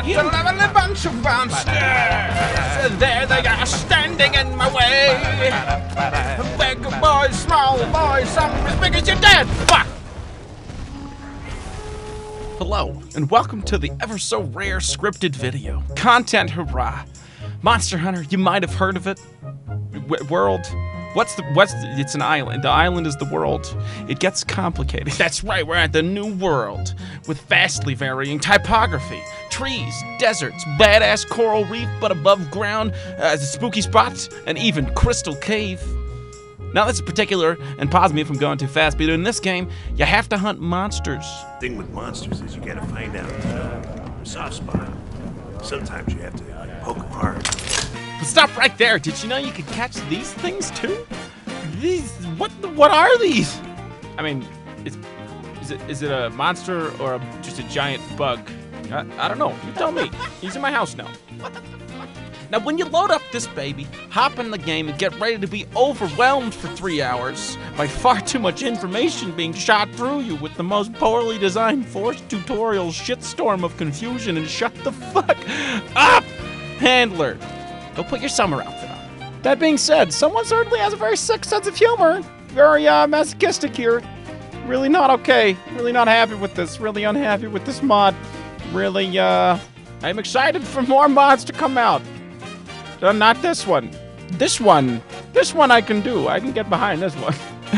That's a lovely bunch of monsters. There they are, standing in my way. Big boys, small boys, some as big as your dad. Fuck! Hello, and welcome to the ever-so-rare scripted video. Content hurrah. Monster Hunter, you might have heard of it. World. It's an island. The island is the world. It gets complicated. That's right, we're at the new world with vastly varying typography. Trees, deserts, badass coral reef, but above ground, spooky spots, and even Crystal Cave. Now that's particular, and pause me if I'm going too fast, but in this game, you have to hunt monsters. The thing with monsters is you gotta find out their soft spot. Sometimes you have to poke them hard. But stop right there. Did you know you could catch these things too? What are these? I mean, is it a monster or just a giant bug? I don't know. You tell me. He's in my house now. Now, when you load up this baby, hop in the game and get ready to be overwhelmed for 3 hours by far too much information being shot through you with the most poorly designed forced tutorial shitstorm of confusion and shut the fuck up, handler. Go put your summer outfit on. That being said, someone certainly has a very sick sense of humor. Very masochistic here. Really not okay. Really not happy with this. Really unhappy with this mod. Really, I'm excited for more mods to come out. Not this one. This one I can do. I can get behind this one.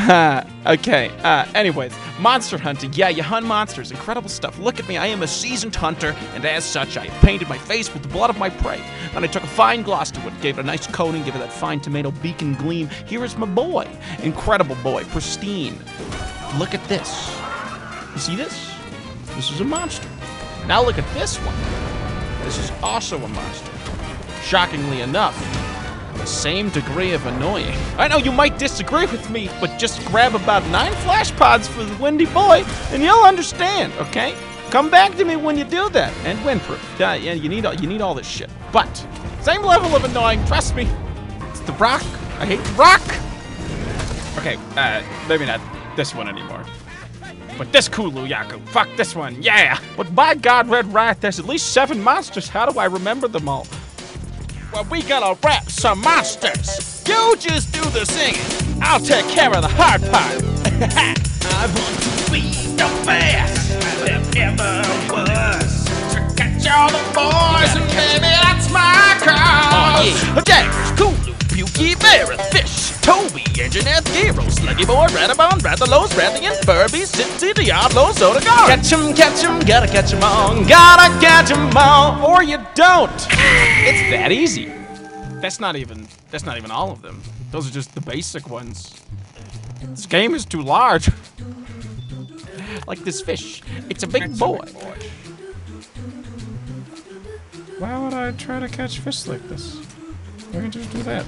Okay, anyways, monster hunting. Yeah, you hunt monsters. Incredible stuff. Look at me. I am a seasoned hunter, and as such, I painted my face with the blood of my prey. Then I took a fine gloss to it, gave it a nice coating, gave it that fine tomato beacon gleam. Here is my boy. Incredible boy. Pristine. Look at this. You see this? This is a monster. Now look at this one. This is also a monster. Shockingly enough, the same degree of annoying. I know you might disagree with me, but just grab about 9 flash pods for the Windy Boy, and you'll understand, okay? Come back to me when you do that, and Windproof. Yeah, you need all this shit. But, same level of annoying, trust me. It's the Rock. I hate the Rock. Okay, maybe not this one anymore. But this Kulu Yaku, fuck this one, yeah! But by God, Red Riot, there's at least 7 monsters. How do I remember them all? Well, we gotta rap some monsters. You just do the singing. I'll take care of the hard part. I want to be the best there ever was. To catch all the boys, and baby, that's my cause. Oh, yeah. Jack, Kulu, Pukey, Barrett, Fish, Toby, Engineer, Gero, Sluggy Boy, Radabone, Rathalos, Rathian, Furby, Cincy, Diablo, Soda Guard. Catch 'em, gotta catch 'em all, or you don't. It's that easy. That's not even all of them. Those are just the basic ones. This game is too large. Like this fish. It's a big boy. Why would I try to catch fish like this? Why can't you just do that?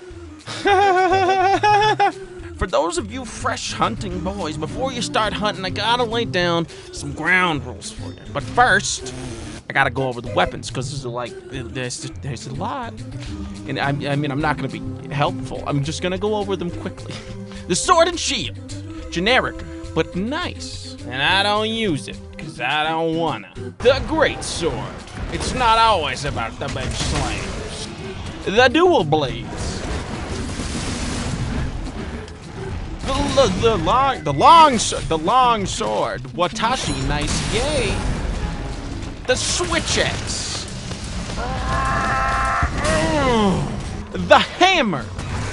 For those of you fresh hunting boys, before you start hunting, I gotta lay down some ground rules for you. But first, I gotta go over the weapons, because there's a lot. And I mean, I'm not gonna be helpful. I'm just gonna go over them quickly. The sword and shield. Generic, but nice. And I don't use it, because I don't wanna. The great sword. It's not always about the big slams. The dual blades. The long sword. Watashi, nice, yay. The switch axe. The hammer.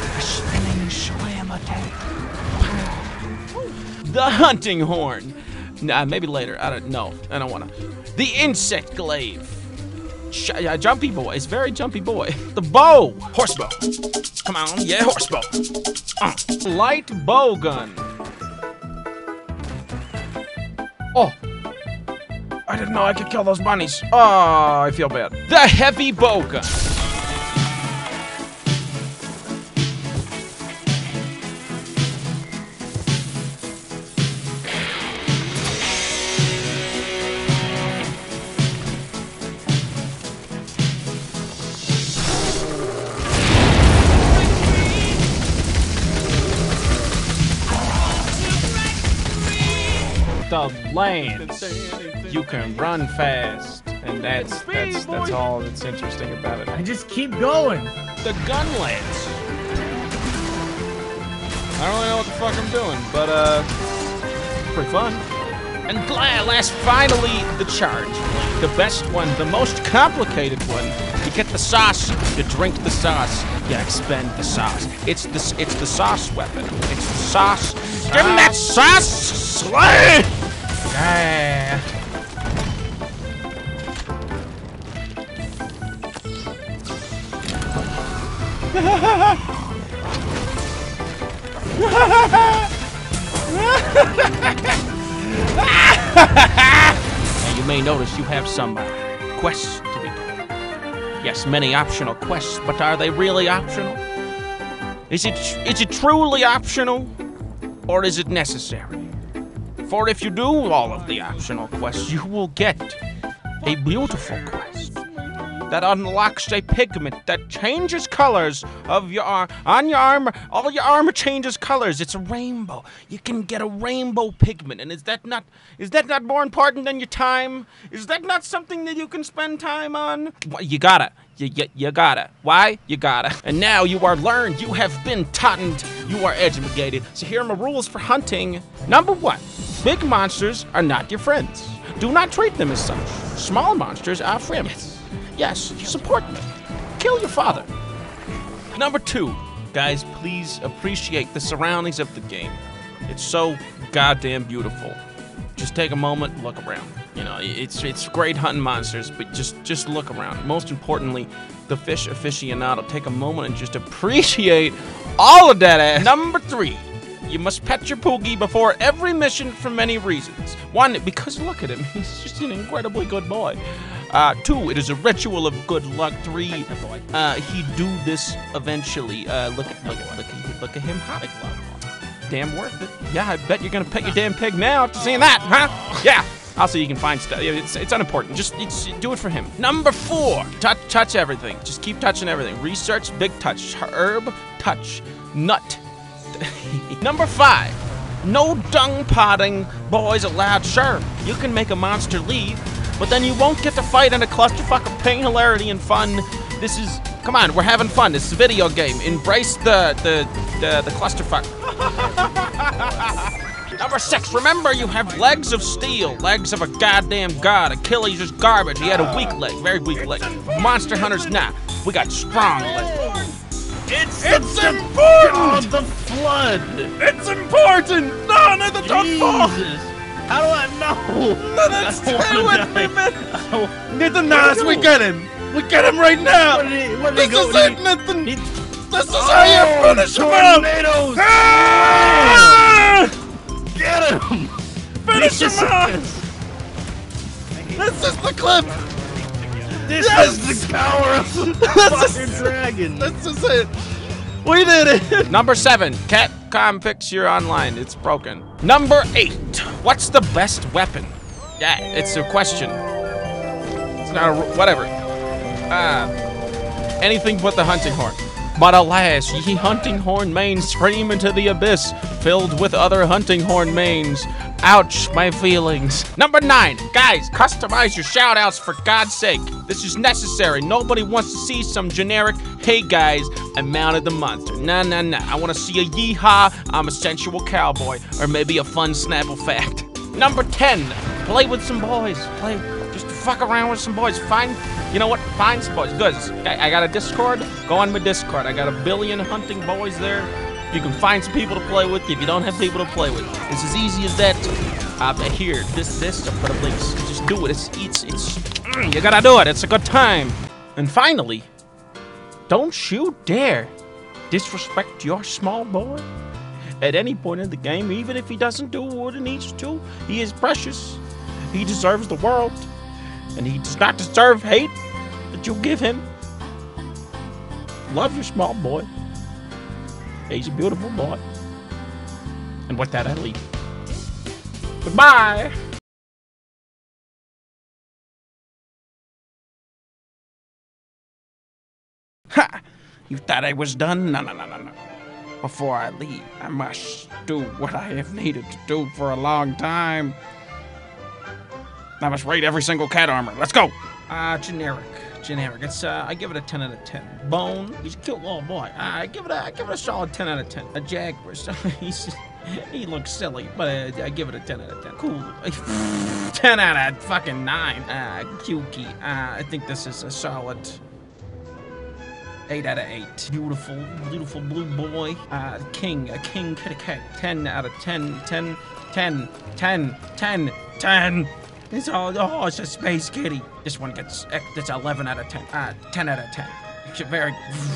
The hunting horn. Nah, maybe later. I don't wanna. The insect glaive. Jumpy boy. It's very jumpy boy. The bow. Horse bow. Come on, yeah, horse bow. Light bow gun. Oh. I didn't know I could kill those bunnies. Oh, I feel bad. The heavy bow gun. The land. You can run fast. And that's all that's interesting about it. I just keep going. The Gunlance. I don't really know what the fuck I'm doing, but pretty fun. And last, finally, the charge. The best one, the most complicated one. You get the sauce, you drink the sauce, you expend the sauce. It's the sauce weapon. It's the sauce. Give him that sauce! Slay! Yeah. Now you may notice you have some quests to be doing. Yes, many optional quests, but are they really optional? Is it truly optional, or is it necessary? For if you do all of the optional quests, you will get a beautiful quest that unlocks a pigment that changes colors of your on your armor. All your armor changes colors. It's a rainbow. You can get a rainbow pigment, and is that not more important than your time? Is that not something that you can spend time on? Well, you gotta. You gotta. Why? You gotta. And now you are learned. You have been taught. You are educated. So here are my rules for hunting. Number 1, big monsters are not your friends. Do not treat them as such. Small monsters are friends. Yes, support them. Kill your father. Number 2, guys, please appreciate the surroundings of the game. It's so goddamn beautiful. Just take a moment, look around. You know, it's great hunting monsters, but just look around. Most importantly, the fish aficionado, take a moment and just appreciate all of that ass. Number 3, you must pet your Poogie before every mission for many reasons. 1, because look at him, he's just an incredibly good boy. 2, it is a ritual of good luck. 3, he do this eventually. Look at him, hot glove. Damn worth it. Yeah, I bet you're gonna pet your damn pig now after seeing that, huh? Yeah. Also, you can find stuff. It's unimportant. Just do it for him. Number 4, touch everything. Just keep touching everything. Research, big touch, herb, touch, nut. Number 5, no dung potting boys allowed. Sure, you can make a monster leave, but then you won't get to fight in a clusterfuck of pain, hilarity, and fun. This is, come on, we're having fun. This is a video game. Embrace the clusterfuck. Number 6, remember you have legs of steel, legs of a goddamn god. Achilles is garbage. He had a weak leg, very weak leg. Monster Hunters, nah. We got strong legs. It's important! God, the flood! It's important! No, Nathan, don't fall! How do I know? Nathan, stay with me, man! Nathan, Nas, we get him! We get him right now! This is it, Nathan! This is how you finish him up! Tornadoes! Ah! Get him! Finish him up! This is the clip! This is the power of the fucking dragon! This is it! We did it! Number 7, Capcom fix your online. It's broken. Number 8, what's the best weapon? Yeah, it's a question. It's not a, whatever. Anything but the hunting horn. But alas, ye hunting horn mains scream into the abyss, filled with other hunting horn mains. Ouch, my feelings. Number 9, guys, customize your shoutouts for God's sake. This is necessary. Nobody wants to see some generic, hey guys, I mounted the monster. Nah. I want to see a yeehaw, I'm a sensual cowboy, or maybe a fun Snapple fact. Number 10, play with some boys. Just fuck around with some boys. You know what? Find some boys. Good. I got a Discord. Go on my Discord. I got a billion hunting boys there. You can find some people to play with if you don't have people to play with. It's as easy as that. Here, this, I'll put up links. Just do it. You gotta do it. It's a good time. And finally, don't you dare disrespect your small boy at any point in the game, even if he doesn't do what he needs to. He is precious. He deserves the world. And he does not deserve hate that you give him. Love your small boy. He's a beautiful boy. And with that, I leave. Goodbye! Ha! You thought I was done? No. Before I leave, I must do what I have needed to do for a long time. I must raid every single cat armor. Let's go! Generic. It's I give it a 10 out of 10. Bone, he's a cute little boy. I give it a solid 10 out of 10. A Jaguar, so he looks silly, but I give it a 10 out of 10. Cool. 10 out of fucking 9. Cutie. I think this is a solid 8 out of 8. Beautiful blue boy. A king kitty cat. 10 out of 10. 10. It's all, oh, it's a space kitty. This one gets, that's 11 out of 10. 10 out of 10. Very,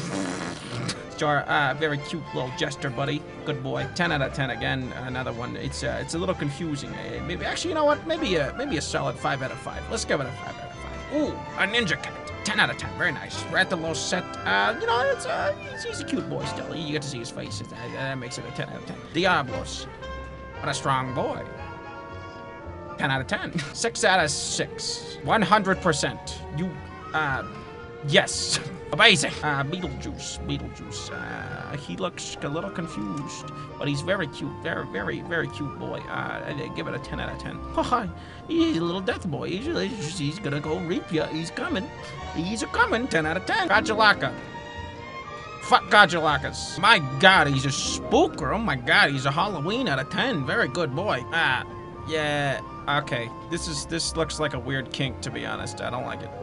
very cute little jester, buddy. Good boy. 10 out of 10 again. Another one. It's a little confusing. Maybe, actually, you know what? Maybe a solid 5 out of 5. Let's give it a 5 out of 5. Ooh, a ninja cat. 10 out of 10. Very nice. Rathalos set. You know, he's a cute boy still. You get to see his face. That makes it a 10 out of 10. Diablos. What a strong boy. 10 out of 10. 6 out of 6. 100%. You, yes. Amazing. Beetlejuice. He looks a little confused, but he's very cute. Very cute boy. I give it a 10 out of 10. Oh, he's a little death boy. He's gonna go reap ya. He's coming. He's a coming. 10 out of 10. Gajalaka. Fuck Gajalakas. My God, he's a spooker. Oh my God, he's a Halloween out of 10. Very good boy. Yeah. Okay. This looks like a weird kink, to be honest. I don't like it.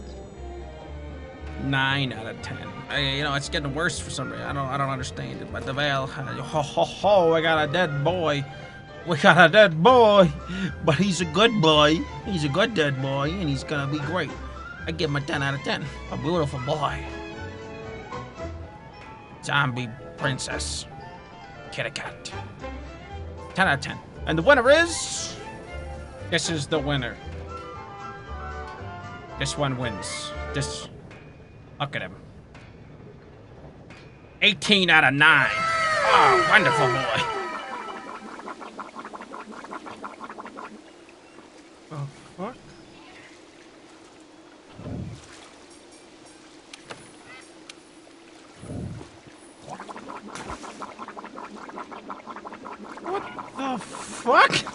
9 out of 10. You know, it's getting worse for some reason. I don't understand it. But the veil, I got a dead boy. We got a dead boy, but he's a good boy. He's a good dead boy, and he's gonna be great. I give him a 10 out of 10. A beautiful boy. Zombie princess. Kitty cat. 10 out of 10. And the winner is... This is the winner. This one wins. This... Look at him. 18 out of 9. Oh, wonderful boy. Oh, fuck? What the fuck?